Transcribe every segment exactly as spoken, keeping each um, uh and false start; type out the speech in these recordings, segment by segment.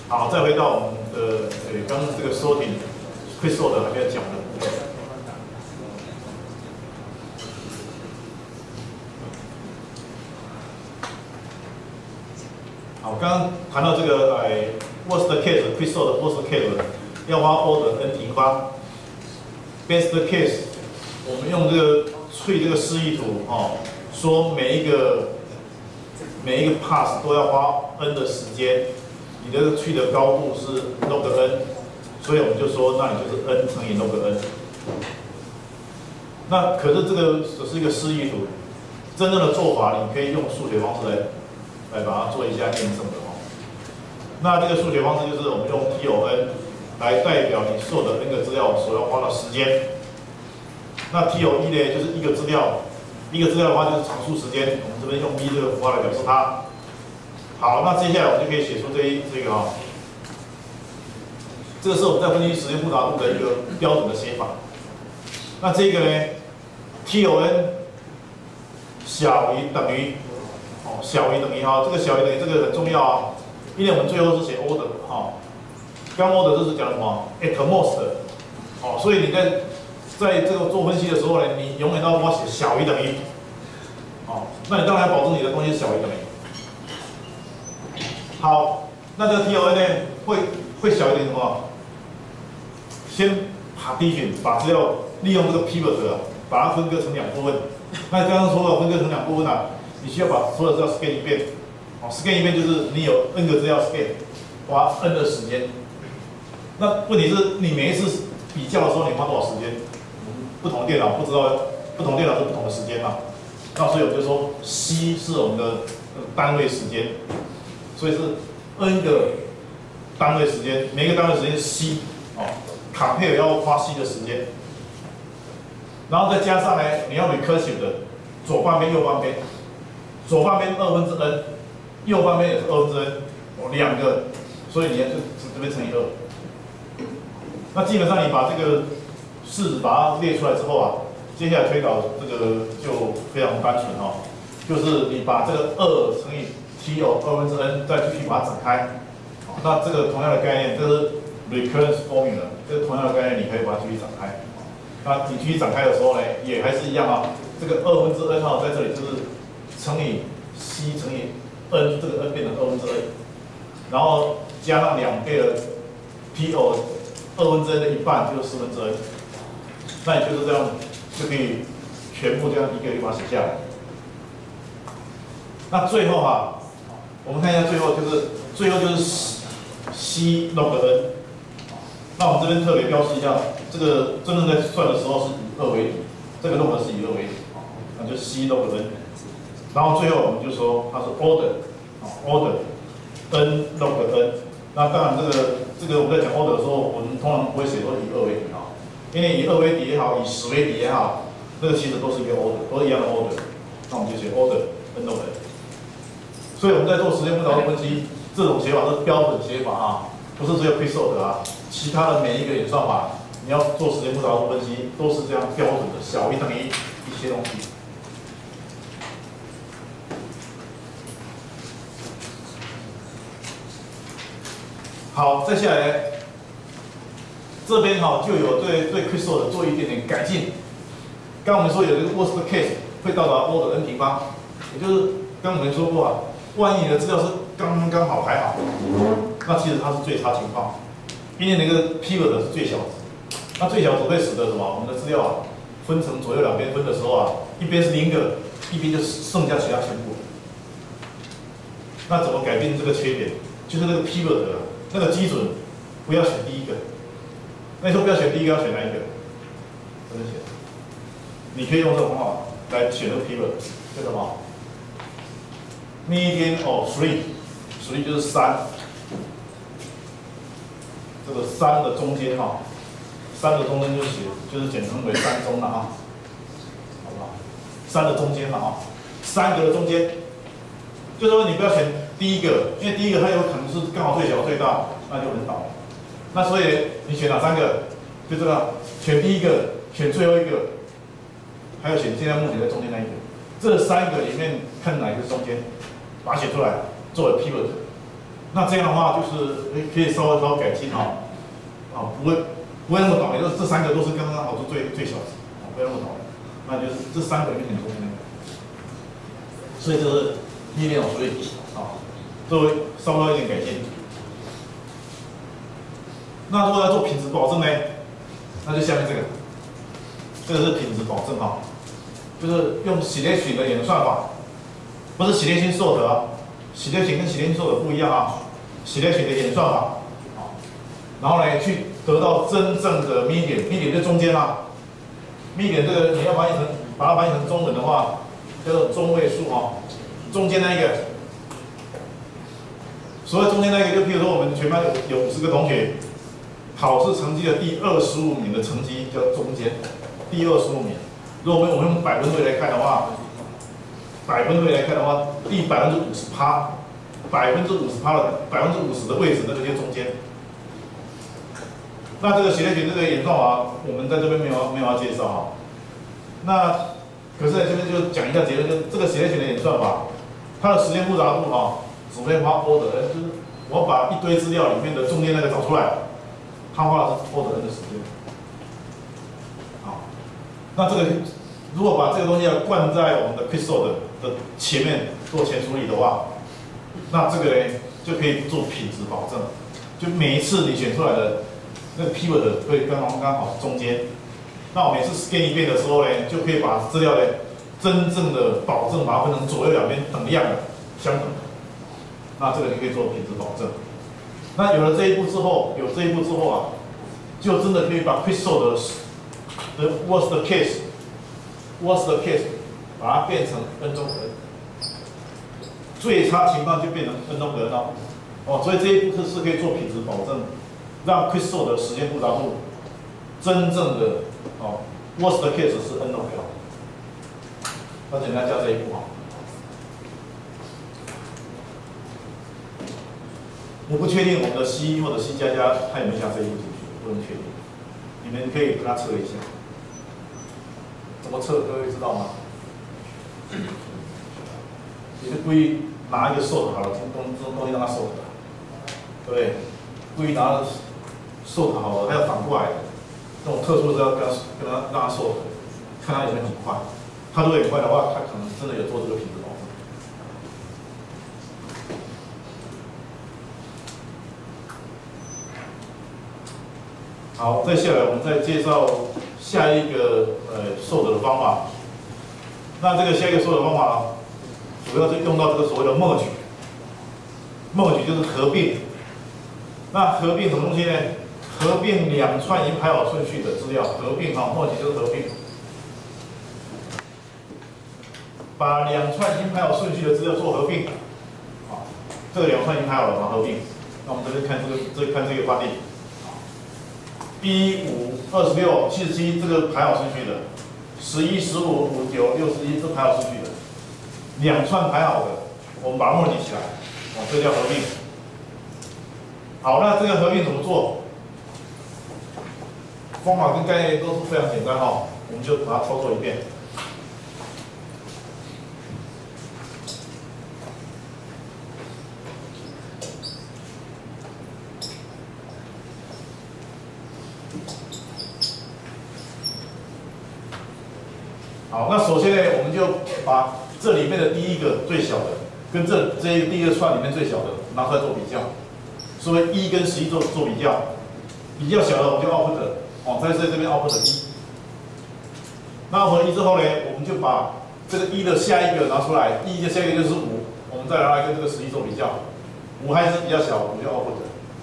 好，再回到我们的呃刚刚这个 sorting quick sort 还没有讲的部分。好，刚刚谈到这个哎 worst case quick sort worst case 要花 order n 平方 ，best case 我们用这个吹这个示意图哦，说每一个每一个 pass 都要花 n 的时间。 你的去的高度是 log n， 所以我们就说，那你就是 n 乘以 log n。那可是这个只是一个示意图，真正的做法你可以用数学方式来来把它做一下验证的哦。那这个数学方式就是我们用 T O N 来代表你所有的 n 个资料所要花的时间。那 T O 一呢，就是一个资料，一个资料的话就是常数时间，我们这边用 v 这个符号来表示它。 好，那接下来我们就可以写出这一这个啊、哦，这个是我们在分析时间复杂度的一个标准的写法。那这个呢 ，T O N 小于等于哦，小于等于哈，这个小于等于这个很重要啊，因为我们最后是写 order 哈、哦，刚 order 这是讲什么 at most 哦，所以你在在这个做分析的时候呢，你永远都要写小于等于哦，那你当然要保证你的东西是小于等于。 好，那这个 T O N 呢，会会小一点什么？先 partition 把资料利用这个 pivot 啊，把它分割成两部分。那刚刚说了分割成两部分啊，你需要把所有的资料 scan 一遍。哦 ，scan 一遍就是你有 n 个资料 scan， 花 n 的时间。那问题是你每一次比较的时候，你花多少时间？不同的电脑不知道，不同电脑是不同的时间嘛。那所以我们就说 c 是我们的单位时间。 所以是 n 个单位时间，每个单位时间是 c 哦 ，compare 要花 c 的时间，然后再加上呢，你要 recursive 的左半边、右半边，左半边二分之 n， 右半边也是二分之 n， 哦，两个，所以你要就这边乘以二。那基本上你把这个式子把它列出来之后啊，接下来推导这个就非常单纯哦，就是你把这个二乘以 T 有二分之 n， 再继续把它展开。好，那这个同样的概念，这是 recurrence formula， 这个同样的概念，你可以把它继续展开。那你继续展开的时候呢，也还是一样啊。这个二分之 n 哈，在这里就是乘以 c 乘以 n， 这个 n 变成二分之 n， 然后加上两倍的 T O 二分之 n 的一半就是四分之 n， 那你就是这样就可以全部这样一个一个把它写下来。那最后哈、啊。 我们看一下最后就是最后就是 c log n， 那我们这边特别标示一下，这个真正在算的时候是以二为底，这个 log 是以二为底，那就是 c log n， 然后最后我们就说它是 order， order n log n， 那当然这个这个我们在讲 order 的时候，我们通常不会写说以二为底啊，因为以二为底也好，以十为底也好，这个其实都是一个 order， 都是一样的 order， 那我们就写 order n log n。 所以我们在做时间复杂度分析，这种写法是标准写法啊，不是只有 quick sort 啊，其他的每一个演算法，你要做时间复杂度分析，都是这样标准的，小于等于一些东西。好，再下来，这边哈、哦、就有对对 quick sort 做一点点改进。刚我们说有这个 worst case 会到达 O 的 n 平方，也就是刚我们说过啊。 万一你的资料是刚刚好还好，那其实它是最差情况，因为那个 pivot 是最小值，那最小值会使得什么？我们的资料啊分成左右两边分的时候啊，一边是零个，一边就剩下其他全部。那怎么改变这个缺点？就是那个 pivot 的那个基准不要选第一个，那你说不要选第一个，要选哪一个？怎么选？你可以用这种方法来选这个 pivot， 叫什么？ median of three，three 就是三，这个三的中间哈，三的中间就写就是简称为三中了哈，好不好？三的中间了哈，三个的中间，就是说你不要选第一个，因为第一个它有可能是刚好最小最大，那就很倒。那所以你选哪三个？就这个，选第一个，选最后一个，还有选现在目前在中间那一个，这三个里面看哪一个是中间。 把它写出来，作为 pivot。 那这样的话就是可以稍微稍微改进哈，啊不会不会那么倒霉，就是这三个都是刚刚好是最最小值，啊不要那么倒霉，那就是这三个里面很中间那个，所以这是逆链所以啊，作为稍微一点改进。那如果要做品质保证呢，那就下面这个，这个是品质保证哈，就是用洗列群的演算法，不是洗列性受得啊，洗列群跟洗列性受得不一样啊，洗列群的演算法，啊，然后呢去得到真正的 median，median 就中间啊 ，median 这个你要翻译成把它翻译成中文的话，叫做中位数啊，中间那一个，所谓中间那一个，就譬如说我们全班有有五十个同学。考试成绩的第二十五名的成绩叫中间，第二十五名。如果我们我们用百分位来看的话，百分位来看的话，第百分之五十趴，百分之五十趴的百分之五十的位置，那个叫中间。那这个洗列群这个演算法，我们在这边没有没有要介绍哈。那可是在这边就讲一下结论，就是这个洗列群的演算法，它的时间复杂度哈，只会花 order，就是我把一堆资料里面的中间那个找出来。他花的是 order n 的时间，好，那这个如果把这个东西要灌在我们的 Quicksorter 的前面做前处理的话，那这个呢就可以做品质保证，就每一次你选出来的那个 pivot 会刚刚刚好中间，那我每次 scan 一遍的时候呢，就可以把资料呢真正的保证把它分成左右两边等量的相等的，那这个就可以做品质保证。那有了这一步之后，有这一步之后啊，就真的可以把 Quicksorter 的 worst case，worst case 把它变成 n 中 n， 最差情况就变成 n 中 n 哦。哦，所以这一步是是可以做品质保证，让 Quicksorter 的时间复杂度真正的哦 worst case 是 n 中 n。那简单加这一步啊。我不确定我们的 C 或者 C 加加它有没有加这一步进去，不能确定。你们可以跟他测一下，怎么测各位知道吗？你就故意拿一个 sort 好了，这东这东西让它 sort， 对不对？故意拿 sort 好了，它要反过来的，这种特殊的要跟它跟它让它 sort， 看它有没有很快。它如果很快的话，它可能真的有做这个品质保证。好，再下来我们再介绍下一个呃受得的方法。那这个下一个受得方法呢，主要是用到这个所谓的 merge。merge 就是合并。那合并什么东西呢？合并两串已经排好顺序的资料，合并哈 merge 就是合并。把两串已经排好顺序的资料做合并。好，这个两串已经排好了，把它合并。那我们这边看这个，这看这个范例。一五二十六七十七这个排好顺序的，十一十五五九六十一这排好顺序的，两串排好的，我们把它 merge 起来，哦，这叫合并。好，那这个合并怎么做？方法跟概念都是非常简单哈、哦，我们就把它操作一遍。好，那首先呢，我们就把这里面的第一个最小的，跟这这一第一个串里面最小的拿出来做比较，所以一跟十一做做比较，比较小的我们就 output， 哦，在这这边 output 一。那 output 一之后呢，我们就把这个一的下一个拿出来，一的下一个就是五，我们再拿来跟这个十一做比较，五还是比较小，我们就 output。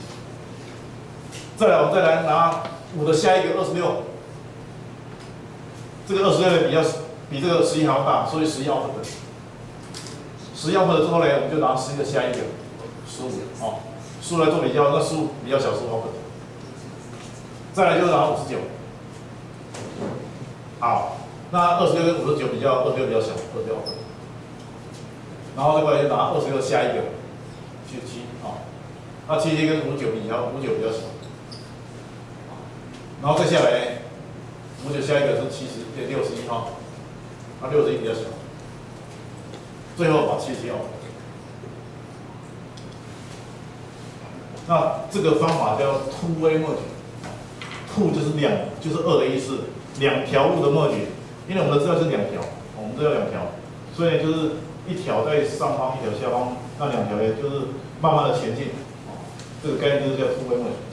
再来，我们再来拿五的下一个二十六。这个二十六呢比较比这个十一还要大，所以十一 output。十一 output 之后呢，我们就拿十一的下一个十五，哦，十五来做比较，那十五比较小，十五 output。再来就是拿五十九。好，那二十六跟五十九比较，二十六比较小，二十六 output。然后再过来就拿二十六下一个七十七，哦，那七十七跟五十九比较，五十九比较小。然后再下来呢？五十九下一个是七十，对，六十一哈，那六十一比较小，最后把七十一 output。 那这个方法叫 two way merge，two 就是两，就是二的意思，两条路的 merge， 因为我们的资料就是两条，我们资料两条，所以就是一条在上方，一条下方，那两条呢就是慢慢的前进，这个概念就是叫 two way merge。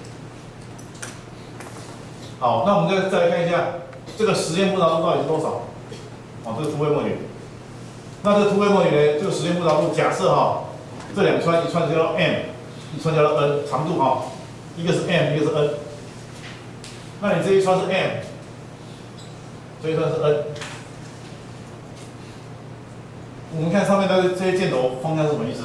好，那我们再再来看一下这个时间复杂度到底是多少？哦，这个 two way merge。那这个 two way merge 呢，这个时间复杂度假设哈，这两串一串叫做 m， 一串叫做 n， 长度哈，一个是 m， 一个是 n。那你这一串是 m， 这一串是 n。我们看上面的这些箭头方向是什么意思？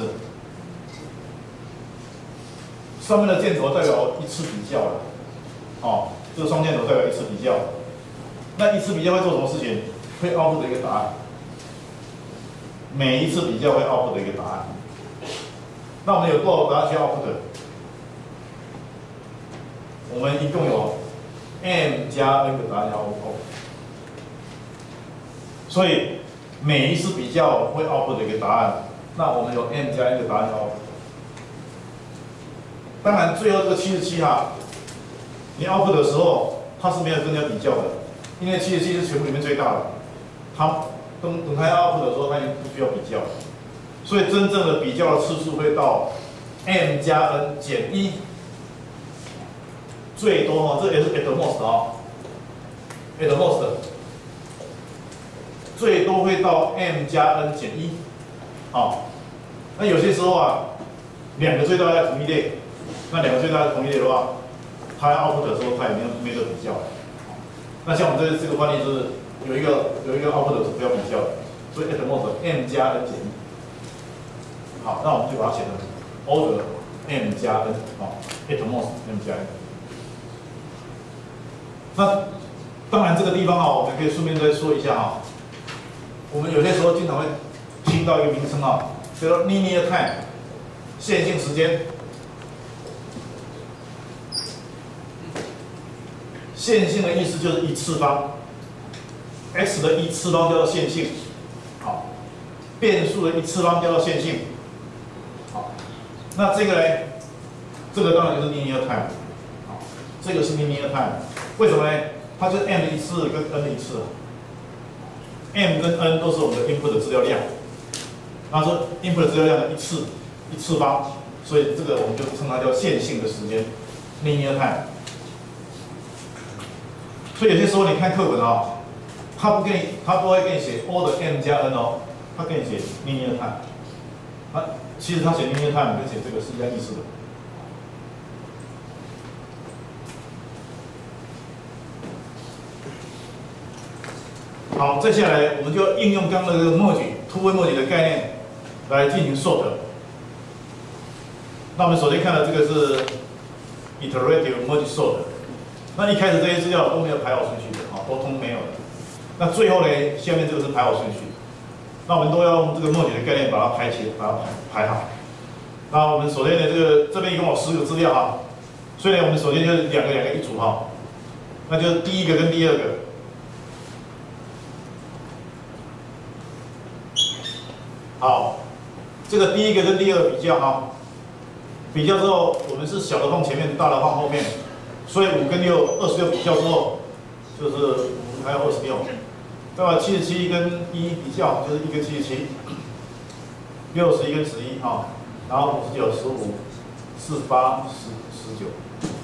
上面的箭头代表一次比较了，哦，这个双箭头代表一次比较。那一次比较会做什么事情？会 output 的一个答案。每一次比较会 output 的一个答案。那我们有多少答案去 output？ 我们一共有 m 加 n 个答案要 output。所以每一次比较会 output 的一个答案，那我们有 m 加 n 个答案要 output。当然，最后这个七十七哈，你 output 的时候，它是没有跟人家比较的，因为七十七是全部里面最大的，它等等它要 output 的时候，它已经不需要比较了，所以真正的比较的次数会到 m 加 n 减一，最多哈，这也是 at most 啊 ，at most， 最多会到 m 加 n 减一，好，那有些时候啊，两个最大在同一列。那两个最大的同一列的话，它要 output 的时候，它也没有没得比较。那像我们这这个惯例就是有一个有一个 output 是不要比较的，所以 at most m 加 n 减一。好，那我们就把它写成 order m 加 n， 好 ，at most m 加 n。那当然这个地方啊，我们可以顺便再说一下啊，我们有些时候经常会听到一个名称啊，叫做 linear time， 线性时间。线性的意思就是一次方 ，x 的一次方叫做线性，好，变数的一次方叫做线性，好，那这个呢，这个当然就是 linear time， 好，这个是 linear time， 为什么呢？它就是 m 的一次跟 n 的一次 ，m 跟 n 都是我们的 input 的资料量，那说 input 的资料量的一次一次方，所以这个我们就称它叫线性的时间 linear time。所以有些时候你看课本啊，他不给你，他不会给你写 order m 加 n 哦，他给你写 linear time。啊，其实他写 linear time 跟写这个是一样意思的。好，接下来我们就应用刚刚的这个 merge、two way merge 的概念来进行 sort。那我们首先看的这个是 iterative merge sort。那一开始这些资料都没有排好顺序的，啊，都通没有的。那最后呢，下面这个是排好顺序。那我们都要用这个 merge 的概念把它排起，把它排排好。那我们首先呢，这个这边一共有十个资料哈，所以呢，我们首先就是两个两个一组哈，那就是第一个跟第二个。好，这个第一个跟第二个比较哈，比较之后，我们是小的放前面，大的放后面。所以五跟六，二十六比较之后，就是五还有二十六，再把七十七跟一比较，就是一跟七十七，六十一跟十一哈，然后五十九、十五、四十八、十、十九。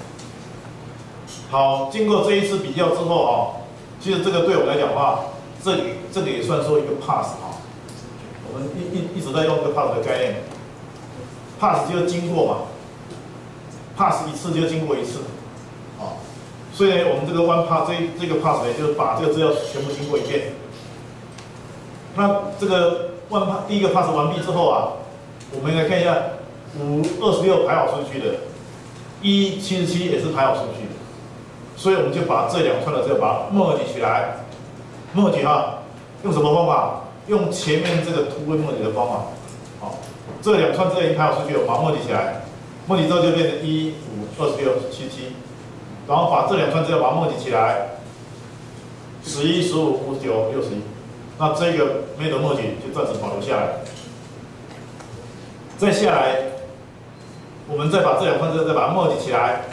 好，经过这一次比较之后啊，其实这个对我们来讲的话，这里这个也算说一个 pass 啊，我们一一一直在用这个 pass 的概念 ，pass 就是经过嘛 ，pass 一次就经过一次。啊，所以呢，我们这个 one pass 这这个 pass 呢，就是把这个资料全部经过一遍。那这个 one pass 第一个 pass 完毕之后啊，我们来看一下，五、二十六排好顺序的，一、七十七也是排好顺序的，所以我们就把这两串的资料把它 merge 起来 ，merge 哈，用什么方法？用前面这个 two way merge 的方法。好，这两串资料已经排好顺序了，把它 merge 起来 ，merge 之后就变成一、五、二十六、七十七。然后把这两串资料把它 merge 起来，十一、十五、五十九、六十一，那这个没得 merge 就暂时保留下来。再下来， 我们再把这两份再再把它 merge 起来。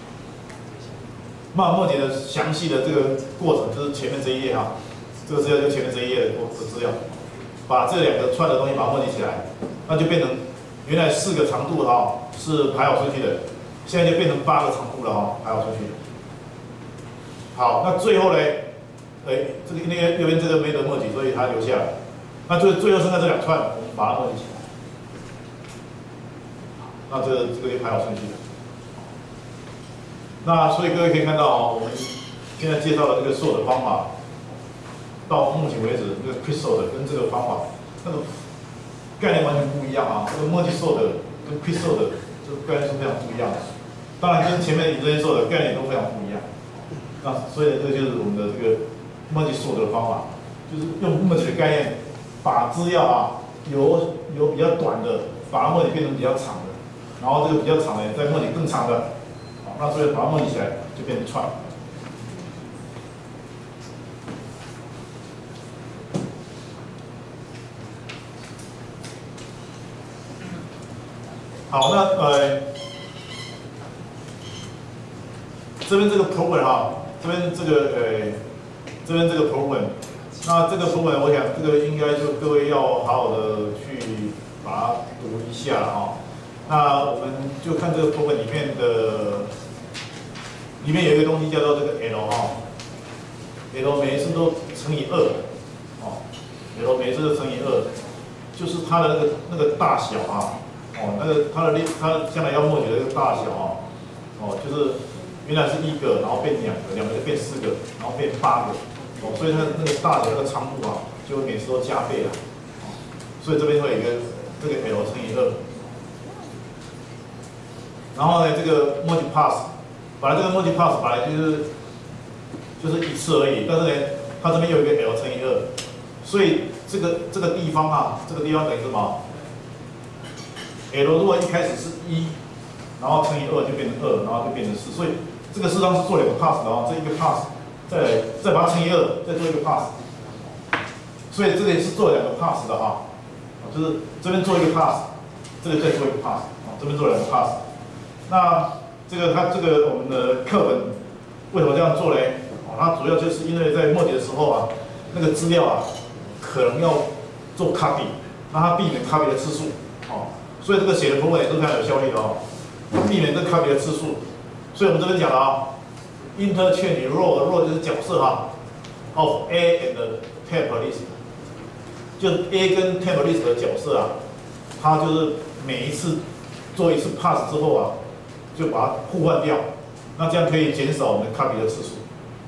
那 merge 的详细的这个过程就是前面这一页哈，这个资料就前面这一页的资料，把这两个串的东西把它 merge 起来，那就变成原来四个长度哈是排好顺序的，现在就变成八个长度了哈，排好顺序。好，那最后呢，哎，这个那个右边这个没得 merge， 所以它留下来。那最最后剩下这两串，我们把它 merge 起来。那这个这个就排好顺序了。那所以各位可以看到啊，我们现在介绍的这个 sort 的方法，到目前为止，这个 quick sort 跟这个方法那个概念完全不一样啊。这个 multi sort 跟 quick sort 这个概念是非常不一样的。当然跟前面的 inline sort 概念都非常不一样。那所以这就是我们的这个 multi sort 的方法，就是用 merge 的概念，把资料啊由由比较短的，把它 merge 变成比较长的，然后这个比较长的再 merge 更长的。那所以把它 merge 起来就变成串。好，那呃，这边这个 program 哈，这边这个呃，这边这个 program， 那这个 program 我想这个应该就各位要好好的去把它读一下哈。那我们就看这个 program 里面的。里面有一个东西叫做这个 L 哈 ，L 每一次都乘以二，哦 ，L 每一次都乘以二，就是它的那个那个大小啊，哦，那个它的它将来要默写的这个大小啊，哦，就是原来是一个，然后变两个，两个就变四个，然后变八个，哦，所以它那个大小那个长度啊，就会每次都加倍了，哦，所以这边会有一个这个 L 乘以二，然后呢，这个 merge pass。本来这个 merge pass 本来就是就是一次而已，但是呢，它这边有一个 L 乘以二，所以这个这个地方啊，这个地方等于什么 ？L 如果一开始是一，然后乘以二就变成二，然后就变成四，所以这个事实上是做两个 pass 的哦，这一个 pass 再来再把它乘以二，再做一个 pass， 所以这里是做两个 pass 的哈，就是这边做一个 pass， 这个再做一个 pass， 啊，这边做两个 pass， 那。这个它这个我们的课本为什么这样做呢？哦，它主要就是因为在默写的时候啊，那个资料啊可能要做 copy， 让它避免 copy 的次数，哦，所以这个写的 program 也是非常有效率的哦，避免这 copy 的次数。所以我们这边讲了啊 ，interchange role role 就是角色哈 ，of A and temp list， 就是 A 跟 temp list 的角色啊，它就是每一次做一次 pass 之后啊。就把它互换掉，那这样可以减少我们 copy 的次数。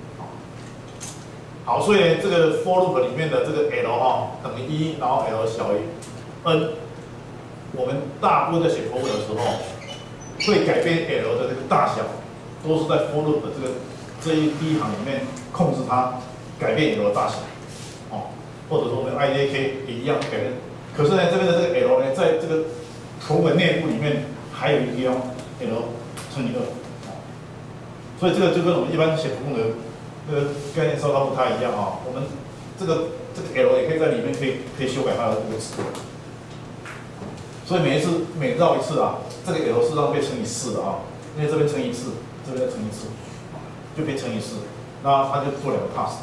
好，所以呢，这个 for loop 里面的这个 L 哈等于一，然后 L 小于 n， 我们大部分在写 for loop 的时候，会改变 L 的这个大小，都是在 for loop 的这个这一第一行里面控制它改变 L 的大小，哦，或者说我们 I J K 也一样改变。可是呢，这边的这个 L 呢，在这个图文内部里面还有一个地方 L。乘以二，所以这个就跟我们一般写图的那个概念稍稍不太一样啊。我们这个这个 L 也可以在里面可以可以修改它的这个词，所以每一次每绕一次啊，这个 L 是让被乘以四的啊，因为这边乘以次，这边再乘以次，就被乘以四，那它就做两个 pass。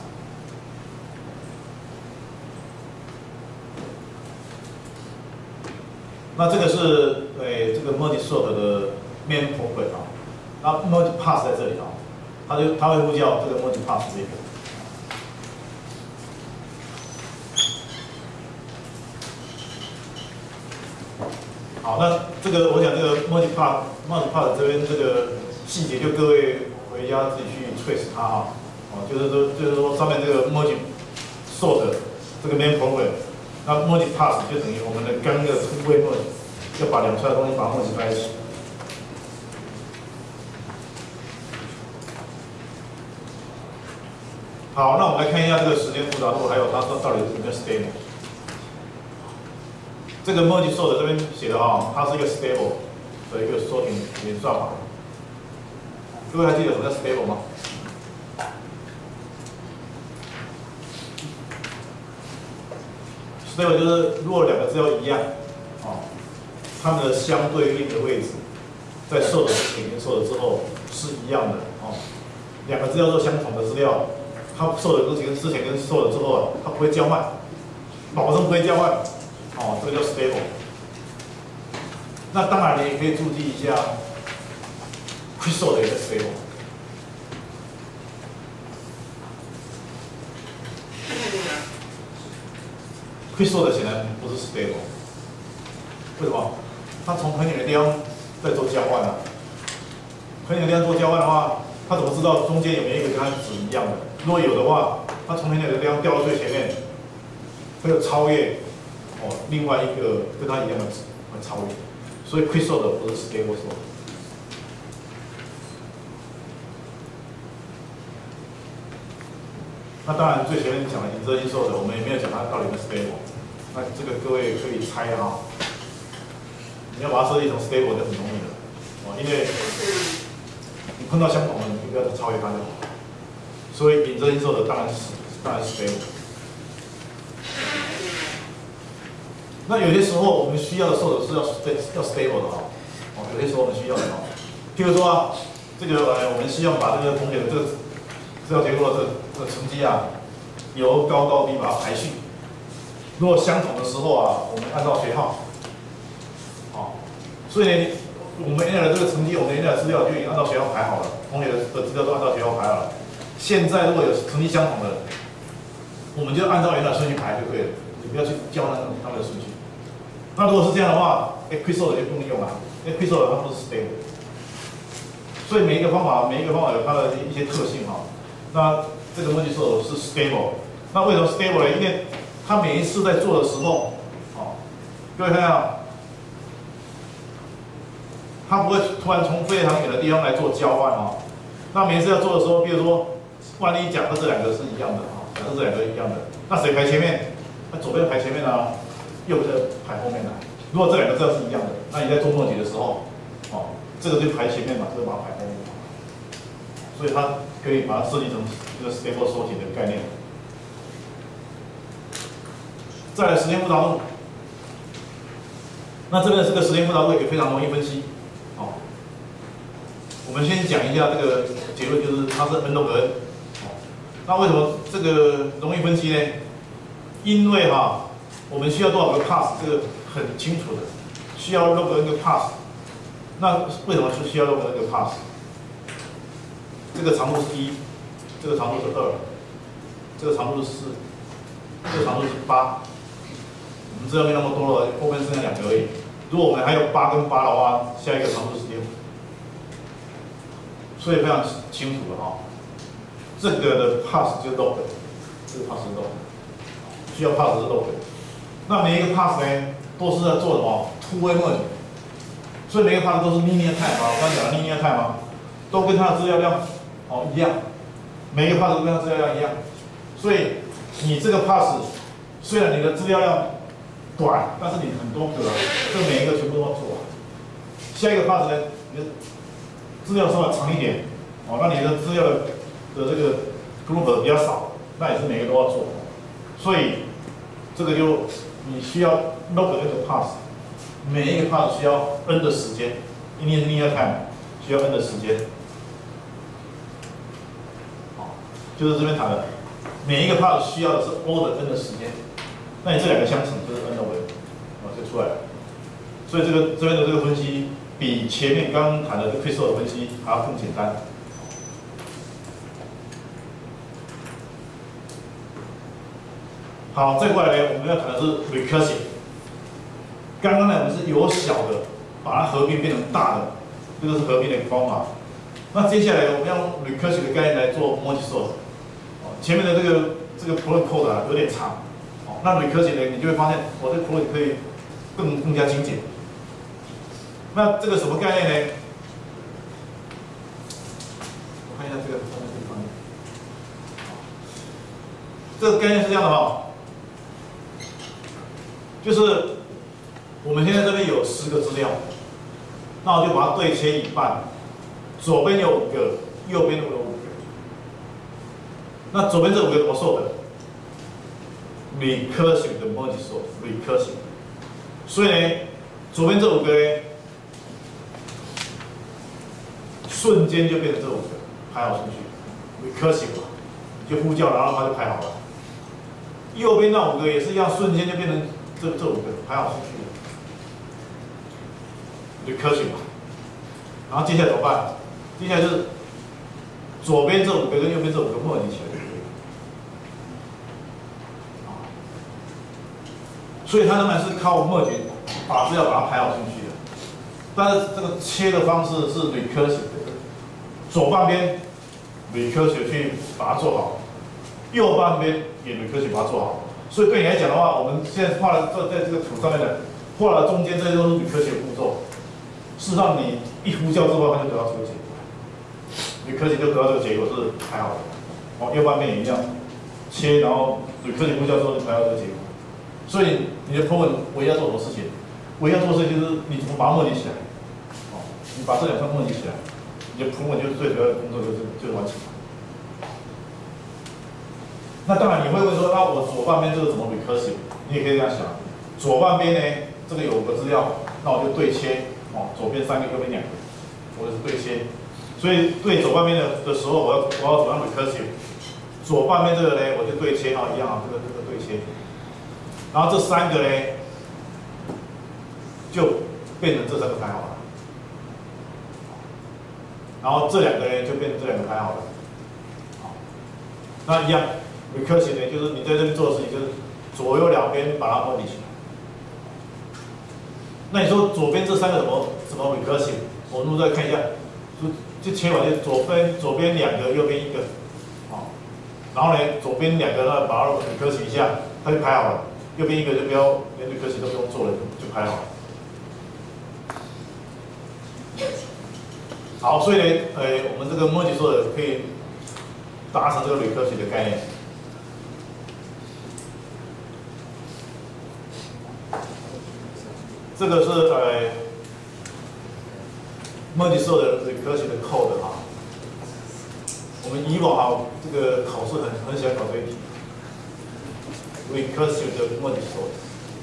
那这个是诶、这个 merge sort 的 main program 啊，那 merge pass 在这里啊，它就它会呼叫这个 merge pass 这个。好，那这个我想这个 merge pass merge pass 这边这个细节就各位回家自己去 trace 它啊，哦，就是说就是说上面这个 merge sort 这个 main program。那 merge pass 就等于我们的刚那个 two way merge， 要把两串的东西把它 merge 在一起。好，那我们来看一下这个时间复杂度，还有它到底是什么 stable。这个 merge sort 这边写的哈，它是一个 stable 的一个缩减演算法。各位还记得什么叫 stable 吗？ stable 就是如果两个资料一样，哦，它们的相对应的位置在受的之前跟受的之后是一样的哦，两个资料都相同的资料，它受的之前之前跟受的之后啊，它不会交换，保证不会交换，哦，这个叫 stable。那当然你也可以注记一下 ，Crystal 的一个 stable。Crystal 的显然不是 stable， 为什么？它从很远的地方在做交换啊，很远的地方做交换的话，它怎么知道中间有没有一个跟它值一样的？如果有的话，它从很远的地方掉到最前面，会有超越哦另外一个跟它一样的值，会超越。所以 Crystal 的不是 stable 说。那当然最前面讲的隐遮因受的，我们也没有讲它到底是 stable。那这个各位可以猜啊，你要把它设计成 stable 就很容易了，哦，因为你碰到相同的，你不要超越它就好。所以隐遮因受的当然是当然是 stable。那有些时候我们需要的受的是要要 stable 的哈，哦，有些时候我们需要的哈，譬如说啊，这个呃，我们希望把这个同学的这个资料结构的这个这个成绩啊，由高到低把它排序。如果相同的时候啊，我们按照学号，好，所以呢，我们原来的这个成绩，我们原来的资料就已经按照学号排好了，同学的资料都按照学号排好了。现在如果有成绩相同的，我们就按照原来顺序排就可以了，你不要去教那种他们的顺序。那如果是这样的话，哎 ，Crystal 的就不能用了，因为 Crystal 它不是 stable， 所以每一个方法，每一个方法有它的一些特性哈。那这个问题说是 stable， 那为什么 stable 呢？因为它每一次在做的时候，哦，各位看到，它不会突然从非常远的地方来做交换哦。那每一次要做的时候，比如说，万一假设这两个是一样的啊，假设这两个一样的，那谁排前面？那左边排前面啊，右边排后面来。如果这两个字是一样的，那你在做末节的时候，哦，这个就排前面嘛，这个把它排后面。所以它可以把它设计成一个 stable sorting 的概念。再来时间复杂度，那这边的这个时间复杂度也非常容易分析。哦，我们先讲一下这个结论，就是它是 n log n。哦，那为什么这个容易分析呢？因为哈、啊，我们需要多少个 pass， 这个很清楚的，需要 log n 个 pass。那为什么是需要 log n 个 pass？ 这个长度是一，这个长度是二，这个长度是四，这个长度是八。我们资料没那么多了，后面剩下两个而已。如果我们还有八跟八的话，下一个长度是六。所以非常清楚了哈。这个的 pass 就是 log， 这个 pass 是 log， 需要 pass 是 log。那每一个 pass 呢，都是在做什么 two way merge， 所以每一个 pass 都是 linear time 啊，我刚刚讲的 linear time 啊，都跟它的资料量哦一样，每一个 pass 都跟它资料量一样。所以你这个 pass 虽然你的资料量短，但是你很多个，这每一个全部都要做完。下一个 pass 呢，你的资料稍微长一点，哦，那你的资料的的这个 group 比较少，那也是每个都要做。所以这个就你需要 log 那个 pass， 每一个 pass 需要 n 的时间，因为 linear time 需要 n 的时间。好，就是这边谈的，每一个 pass 需要的是 O 的 n 的时间。那你这两个相乘就是 n 的 w， 啊，就出来了。所以这个这边的这个分析比前面刚刚谈的这个 Crystal 的分析还要更简单。好，再过来呢，我们要谈的是 recursive。刚刚呢，我们是由小的把它合并变成大的，这个是合并的一个方法。那接下来我们要用 recursive 的概念来做 multi-source。哦，前面的这个这个 protocol code 啊有点长。那 recursive 呢，你就会发现，我这个 project 可以更更加精简。那这个什么概念呢？我看一下这个后面这个方面。这个概念是这样的哈，就是我们现在这边有十个资料，那我就把它对切一半，左边有五个，右边有五个。那左边这五个怎么受的？recursive 的 multi-source recursive， 所以呢，左边这五个呢， 瞬间就变成这五个排好顺序 ，recursive 嘛，你就呼叫，然后它就排好了。右边那五个也是一样，瞬间就变成这这五个排好顺序 ，recursive 嘛。然后接下来怎么办？接下来就是左边这五个跟右边这五个 merge 起来就可以了。所以它仍然是靠 merge 把资料把它排好顺序的，但是这个切的方式是 recursive 的，左半边 recursive 去把它做好，右半边也 recursive 把它做好。所以对你来讲的话，我们现在画了这在这个图上面的，画了中间这些都是 recursive 步骤。事实上，你一呼叫之后，它就得到这个结果。recursive 就得到这个结果是排好的，哦，右半边也一样，切，然后 recursive 呼叫之后就排到这个结果。所以你的 program 唯一要做什么事情？唯一要做的事情就是你怎么把它 merge 起来。哦，你把这两块 merge 起来，你的 program 就最主要的工作就是就是完成了。那当然你会问说，那我左半边这个怎么 recursive？ 你也可以这样想，左半边呢，这个有个资料，那我就对切，哦，左边三个，右边两个，或者是对切。所以对左半边的的时候，我要我要怎么样 recursive？ 左半边这个呢，我就对切啊，一样啊，这个这个对切。然后这三个呢，就变成这三个排好了。然后这两个呢，就变成这两个排好了。好，那一样 recursive 呢，就是你在这边做的事情，就是左右两边把它 merge 起来。那你说左边这三个怎么怎么 recursive？ 我们再看一下，就就切完就左边左边两个，右边一个，好，然后呢左边两个呢把它 recursive 一下，它就排好了。右边一个就不要连 recursive 都不用做了，就排好了。好，所以呢，呃，我们这个 merge 做的可以达成这个 recursive 的概念。这个是呃 merge 做的 recursive 的 code 哈。我们以往哈这个考试很很喜欢考这一题。recursive 的 merge 做的。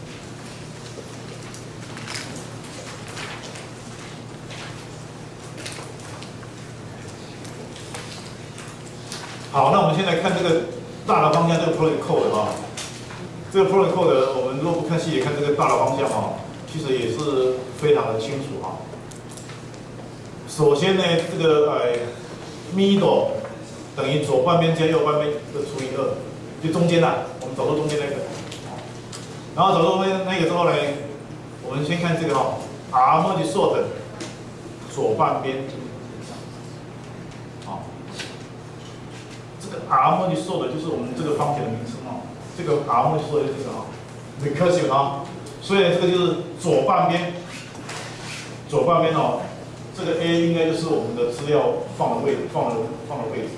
好，那我们先来看这个大的方向，这个 project code 哈。这个 project code 我们如果不看细节，看这个大的方向哈，其实也是非常的清楚哈。首先呢，这个呃 middle 等于左半边加右半边的除以二，就中间啊，我们找出中间那个。然后找出中间那个之后呢，我们先看这个哈 ，r merge sort 左半边。R merge sort 就是我们这个方程的名称哦，这个 R merge sort 就是这个哈 recursive 哈，所以这个就是左半边，左半边哦，这个 A 应该就是我们的资料放的位置，放的放的位置，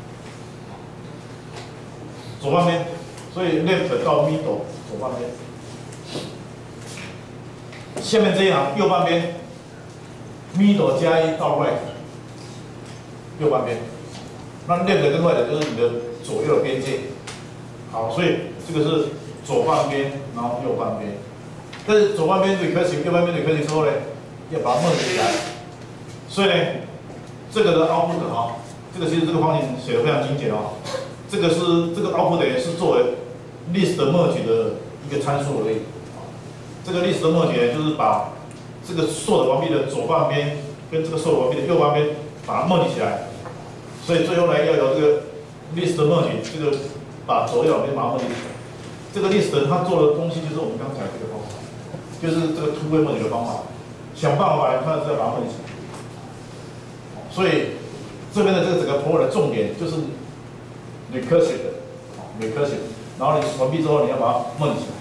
左半边，所以 left 到 middle 左半边，下面这一行右半边 middle 加一到 right 右半边。那 left 跟 right 就是你的左右的边界，好，所以这个是左半边，然后右半边。但是左半边 recursive， 右半边 recursive 之后呢，要把它 merge 起来。所以呢，这个的 output 哈，这个其实这个方程写的非常精简哦。这个是这个 output 也是作为 list merge 的一个参数而已。这个 list merge 呢，就是把这个 sort 完毕的左半边跟这个 sort 完毕的右半边把它 merge 起来。所以最后呢，要有这个 list merge， 这个把左右两边把它 merge 起来。这个 list 它做的东西就是我们刚才讲这个方法，就是这个 two way merge 的方法，想办法看是要把它 merge 起来。所以这边的这个整个 program 的重点就是 recursive 的 recursive， 然后你完毕之后你要把它 merge 起来。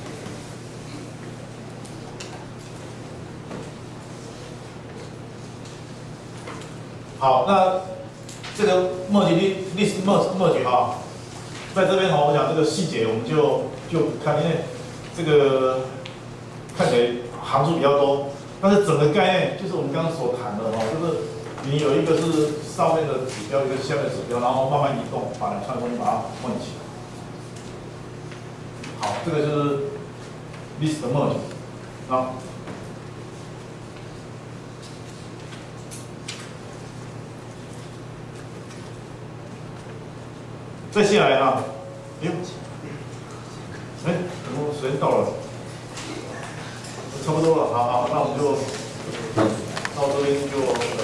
好，那这个 merge list merge merge 哈，在这边哈，我讲这个细节我们就就看，因为这个看起来行数比较多，但是整个概念就是我们刚刚所谈的哈，就是你有一个是上面的指标，一个是下面的指标，然后慢慢移动，把两串东西把它混起来。好，这个就是 list merge 啊。 再下来哈，哎呦，哎，怎么时间到了？差不多了，好好，那我们就到这边就。